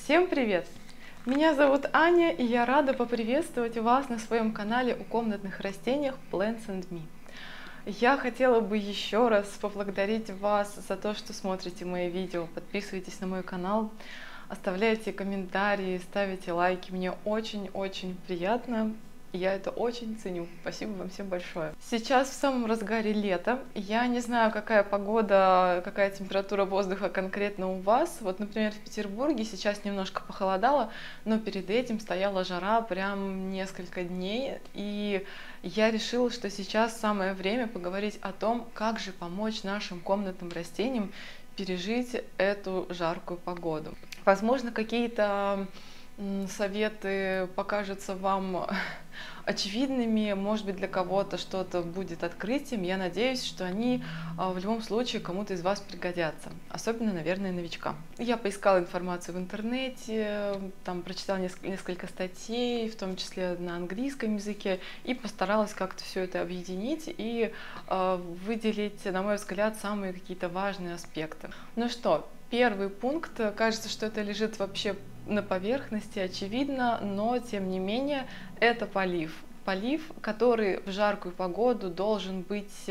Всем привет! Меня зовут Аня, и я рада поприветствовать вас на своем канале о комнатных растениях Plants and Me. Я хотела бы еще раз поблагодарить вас за то, что смотрите мои видео, подписывайтесь на мой канал, оставляйте комментарии, ставите лайки. Мне очень-очень приятно. Я это очень ценю. Спасибо вам всем большое. Сейчас в самом разгаре лета. Я не знаю, какая погода, какая температура воздуха конкретно у вас. Вот, например, в Петербурге сейчас немножко похолодало, но перед этим стояла жара прям несколько дней. И я решила, что сейчас самое время поговорить о том, как же помочь нашим комнатным растениям пережить эту жаркую погоду. Возможно, какие-то советы покажутся вам очевидными, может быть, для кого-то что-то будет открытием. Я надеюсь, что они в любом случае кому-то из вас пригодятся, особенно, наверное, новичкам. Я поискала информацию в интернете, там прочитала несколько статей, в том числе на английском языке, и постаралась как-то все это объединить и выделить, на мой взгляд, самые какие-то важные аспекты. Ну что, первый пункт, кажется, что это лежит вообще на поверхности, очевидно, но тем не менее это полив. Полив, который в жаркую погоду должен быть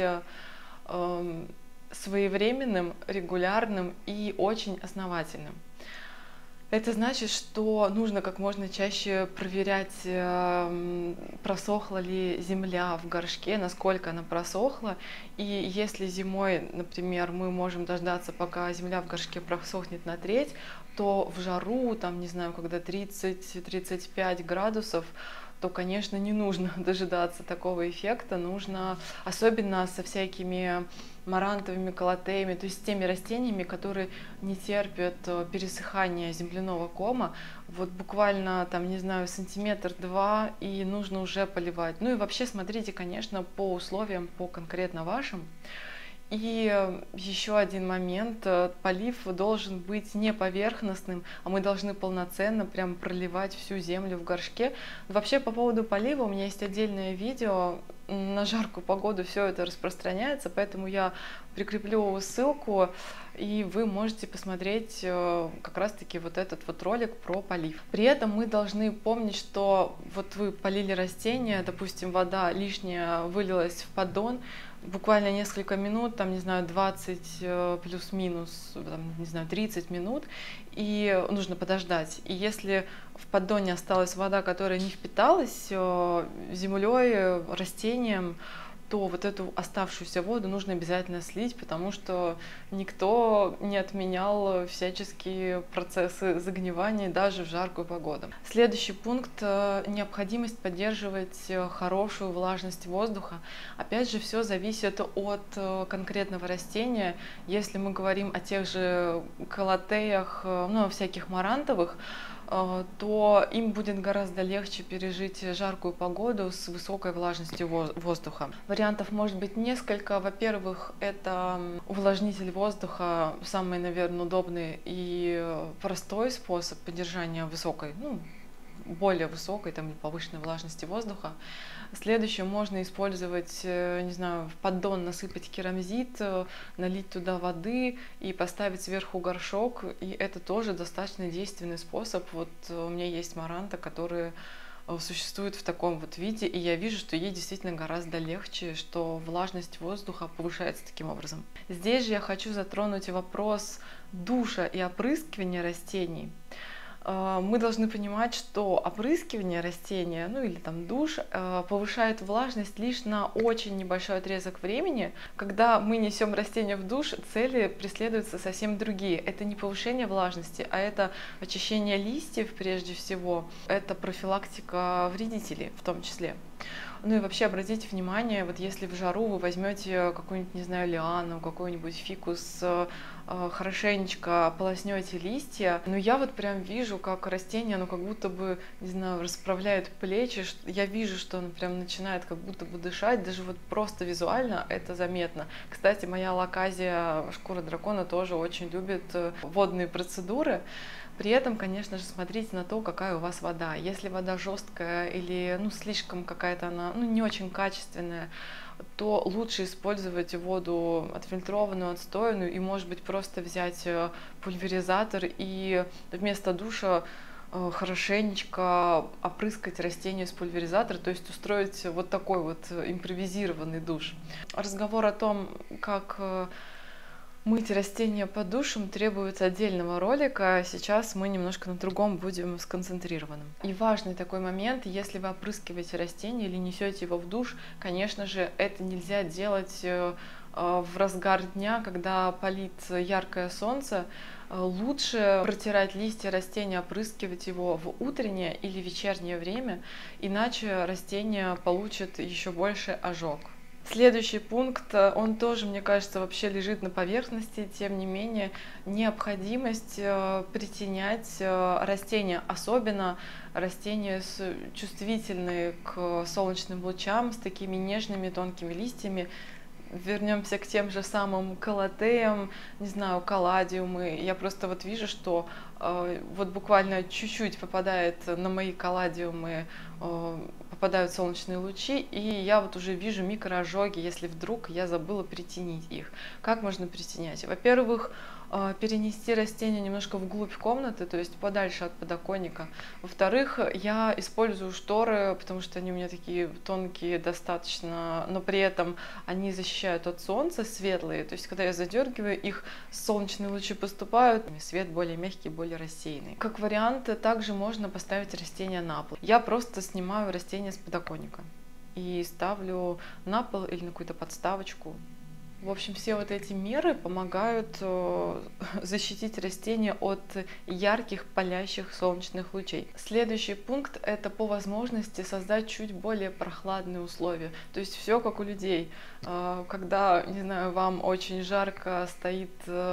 своевременным, регулярным и очень основательным. Это значит, что нужно как можно чаще проверять, просохла ли земля в горшке, насколько она просохла. И если зимой, например, мы можем дождаться, пока земля в горшке просохнет на треть, то в жару, там, не знаю, когда 30-35 градусов, то, конечно, не нужно дожидаться такого эффекта. Нужно, особенно со всякими марантовыми колотеями, то есть с теми растениями, которые не терпят пересыхания земляного кома, вот буквально, там, не знаю, сантиметр-два, и нужно уже поливать. Ну и вообще смотрите, конечно, по условиям, по конкретно вашим. И еще один момент, полив должен быть не поверхностным, а мы должны полноценно прям проливать всю землю в горшке. Вообще по поводу полива у меня есть отдельное видео, на жаркую погоду все это распространяется, поэтому я прикреплю ссылку, и вы можете посмотреть как раз-таки вот этот вот ролик про полив. При этом мы должны помнить, что вот вы полили растение, допустим, вода лишняя вылилась в поддон, буквально несколько минут, там, не знаю, 20 плюс-минус, не знаю, 30 минут, и нужно подождать. И если в поддоне осталась вода, которая не впиталась землей, растением, то вот эту оставшуюся воду нужно обязательно слить, потому что никто не отменял всяческие процессы загнивания даже в жаркую погоду. Следующий пункт – необходимость поддерживать хорошую влажность воздуха. Опять же, все зависит от конкретного растения. Если мы говорим о тех же колотеях, ну, всяких марантовых, то им будет гораздо легче пережить жаркую погоду с высокой влажностью воздуха. Вариантов может быть несколько. Во-первых, это увлажнитель воздуха, самый, наверное, удобный и простой способ поддержания высокой, ну, более высокой, там, повышенной влажности воздуха. Следующее, можно использовать, не знаю, в поддон насыпать керамзит, налить туда воды и поставить сверху горшок. И это тоже достаточно действенный способ. Вот у меня есть маранта, которые существует в таком вот виде, и я вижу, что ей действительно гораздо легче, что влажность воздуха повышается таким образом. Здесь же я хочу затронуть вопрос душа и опрыскивания растений. Мы должны понимать, что опрыскивание растения, ну или там душ, повышает влажность лишь на очень небольшой отрезок времени. Когда мы несем растение в душ, цели преследуются совсем другие. Это не повышение влажности, а это очищение листьев прежде всего. Это профилактика вредителей в том числе. Ну и вообще обратите внимание, вот если в жару вы возьмете какую-нибудь, не знаю, лиану, какой-нибудь фикус, хорошенечко ополоснете листья, но я вот прям вижу, как растение, оно как будто бы, не знаю, расправляет плечи, я вижу, что оно прям начинает как будто бы дышать, даже вот просто визуально это заметно. Кстати, моя лаказия шкура дракона тоже очень любит водные процедуры, При этом, конечно же, смотрите на то, какая у вас вода. Если вода жесткая или слишком какая-то она не очень качественная, то лучше использовать воду отфильтрованную, отстоянную, и, может быть, просто взять пульверизатор и вместо душа хорошенечко опрыскать растения с пульверизатора, то есть устроить вот такой вот импровизированный душ. Разговор о том, как мыть растения под душем, требует отдельного ролика. Сейчас мы немножко на другом будем сконцентрированы. И важный такой момент: если вы опрыскиваете растение или несете его в душ, конечно же, это нельзя делать в разгар дня, когда палит яркое солнце. Лучше протирать листья растения, опрыскивать его в утреннее или вечернее время, иначе растение получит еще больше ожог. Следующий пункт, он тоже, мне кажется, вообще лежит на поверхности, тем не менее, необходимость притенять растения, особенно растения чувствительные к солнечным лучам, с такими нежными тонкими листьями. Вернемся к тем же самым калатеям, не знаю, калладиумы. Я просто вот вижу, что вот буквально чуть-чуть попадает на мои калладиумы, попадают солнечные лучи, и я вот уже вижу микроожоги, если вдруг я забыла притенить их. Как можно притенять? Во-первых, перенести растение немножко вглубь комнаты, то есть подальше от подоконника. Во-вторых, я использую шторы, потому что они у меня такие тонкие достаточно, но при этом они защищают от солнца, светлые. То есть когда я задергиваю их, солнечные лучи поступают, свет более мягкий, более рассеянный. Как вариант, также можно поставить растение на пол. Я просто снимаю растение с подоконника и ставлю на пол или на какую-то подставочку. В общем, все вот эти меры помогают защитить растения от ярких палящих солнечных лучей. Следующий пункт — это по возможности создать чуть более прохладные условия. То есть все как у людей. Когда, не знаю, вам очень жарко, стоит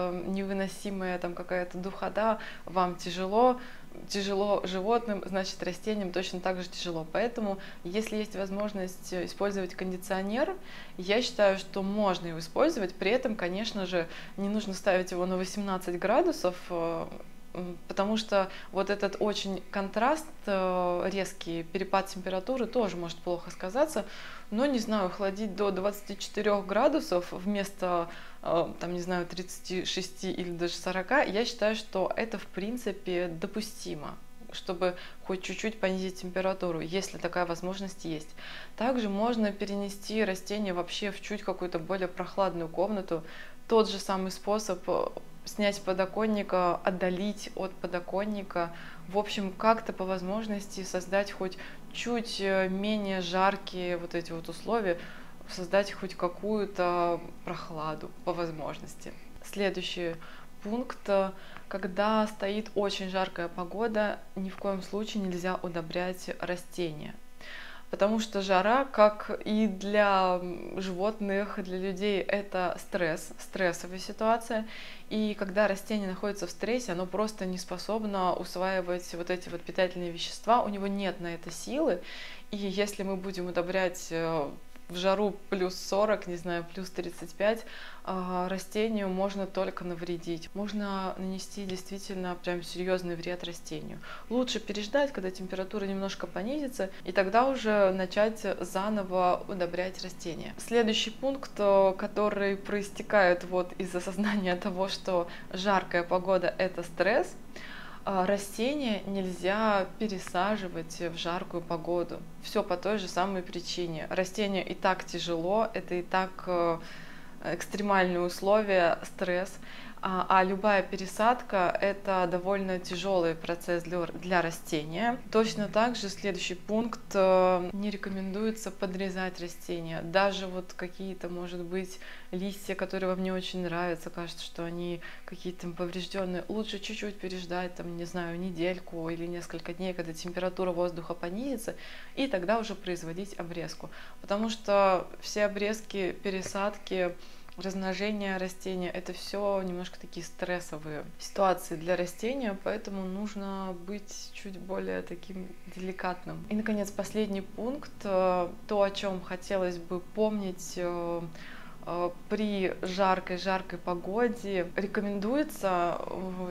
невыносимая там какая-то духота, вам тяжело животным, значит, растениям точно так же тяжело. Поэтому, если есть возможность использовать кондиционер, я считаю, что можно его использовать. При этом, конечно же, не нужно ставить его на 18 градусов, потому что вот этот очень контраст, резкий перепад температуры тоже может плохо сказаться. Но, не знаю, охладить до 24 градусов вместо, там, не знаю, 36 или даже 40, я считаю, что это в принципе допустимо, чтобы хоть чуть-чуть понизить температуру, если такая возможность есть. Также можно перенести растение вообще в чуть какую-то более прохладную комнату. Тот же самый способ: снять с подоконника, отдалить от подоконника. В общем, как-то по возможности создать хоть чуть менее жаркие вот эти вот условия, создать хоть какую-то прохладу по возможности. Следующий пункт: когда стоит очень жаркая погода, ни в коем случае нельзя удобрять растения. Потому что жара, как и для животных, для людей, это стрессовая ситуация. И когда растение находится в стрессе, оно просто не способно усваивать вот эти вот питательные вещества, у него нет на это силы. И если мы будем удобрять в жару плюс 40, не знаю, плюс 35, растению можно только навредить. Можно нанести действительно прям серьезный вред растению. Лучше переждать, когда температура немножко понизится, и тогда уже начать заново удобрять растения. Следующий пункт, который проистекает вот из осознания того, что жаркая погода — это стресс. Растения нельзя пересаживать в жаркую погоду. Все по той же самой причине. Растению и так тяжело, это и так экстремальные условия, стресс. А любая пересадка — это довольно тяжелый процесс для растения. Точно так же следующий пункт: не рекомендуется подрезать растения. Даже вот какие-то, может быть, листья, которые вам не очень нравятся, кажется, что они какие-то поврежденные, лучше чуть-чуть переждать, там, не знаю, недельку или несколько дней, когда температура воздуха понизится, и тогда уже производить обрезку. Потому что все обрезки, пересадки, размножение растения — это все немножко такие стрессовые ситуации для растения, поэтому нужно быть чуть более таким деликатным. И, наконец, последний пункт, то, о чем хотелось бы помнить при жаркой погоде рекомендуется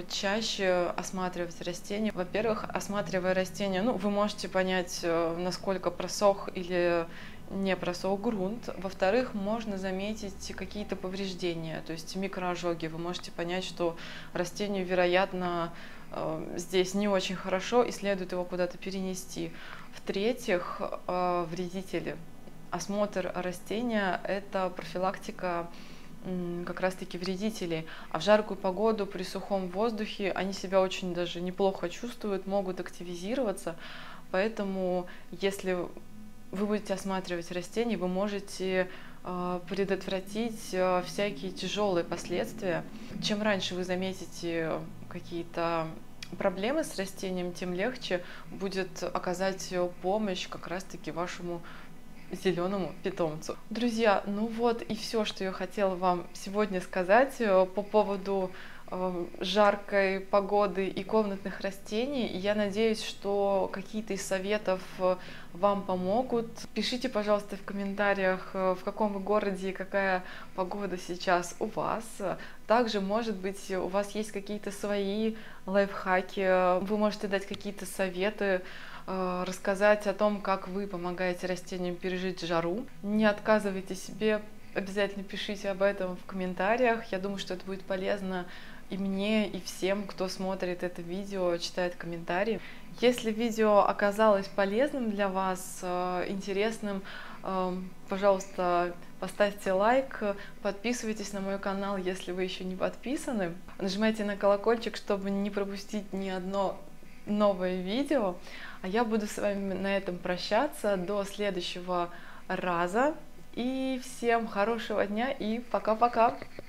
чаще осматривать растения. Во-первых, осматривая растения, вы можете понять, насколько просох или не просох грунт. Во-вторых, можно заметить какие-то повреждения, то есть микроожоги. Вы можете понять, что растению, вероятно, здесь не очень хорошо и следует его куда-то перенести. В-третьих, вредители. Осмотр растения – это профилактика как раз-таки вредителей. А в жаркую погоду при сухом воздухе они себя очень даже неплохо чувствуют, могут активизироваться. Поэтому, если вы будете осматривать растения, вы можете предотвратить всякие тяжелые последствия. Чем раньше вы заметите какие-то проблемы с растением, тем легче будет оказать помощь как раз-таки вашему зеленому питомцу. Друзья, вот и все, что я хотела вам сегодня сказать по поводу жаркой погоды и комнатных растений. Я надеюсь, что какие-то из советов вам помогут. Пишите, пожалуйста, в комментариях, в каком вы городе и какая погода сейчас у вас. Также, может быть, у вас есть какие-то свои лайфхаки, вы можете дать какие-то советы, рассказать о том, как вы помогаете растениям пережить жару. Не отказывайте себе, обязательно пишите об этом в комментариях. Я думаю, что это будет полезно и мне, и всем, кто смотрит это видео, читает комментарии. Если видео оказалось полезным для вас, интересным, пожалуйста, поставьте лайк, подписывайтесь на мой канал, если вы еще не подписаны. Нажимайте на колокольчик, чтобы не пропустить ни одно новое видео. А я буду с вами на этом прощаться до следующего раза. И всем хорошего дня и пока-пока!